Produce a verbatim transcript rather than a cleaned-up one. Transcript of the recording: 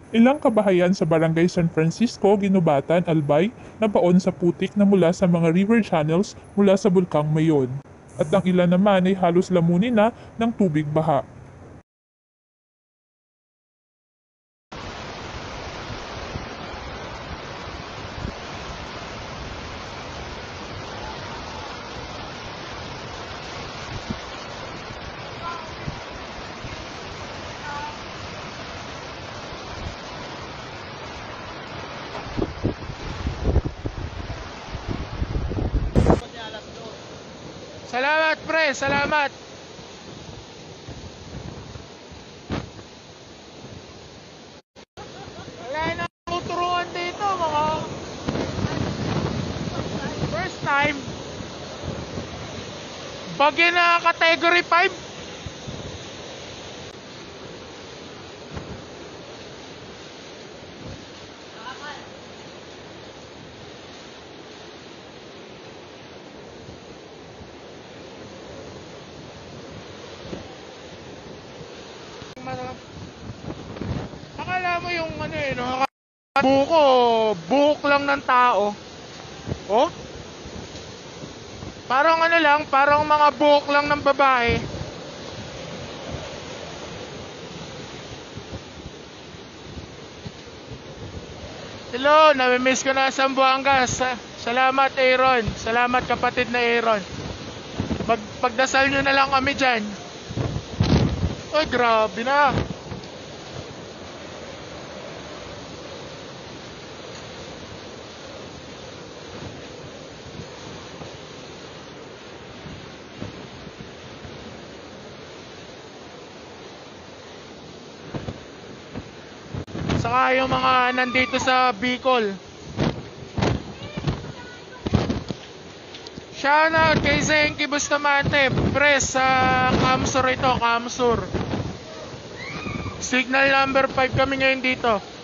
Ilang kabahayan sa Barangay San Francisco, Ginubatan, Albay, nabaon sa putik na mula sa mga river channels mula sa Bulkang Mayon. At ang ilan naman ay halos lamunin na ng tubig baha. Salamat pre, salamat. Wala na akong turuan dito mga first time. Bagay na category five. Akala mo yung ano eh, no? Buko, buhok lang ng tao. Oh? Parang ano lang, parang mga buhok lang ng babae. Hello, nami-miss ko na sa Zamboanga. Salamat Aaron, salamat kapatid na Aaron. Magpagdasal nyo na lang kami dyan. Ay, grabe na. Saka yung mga nandito sa Bicol. Shoutout kay Zenki Bustamante. Press sa Kamsur ito, Kamsur. Signal number five kami ngayon dito.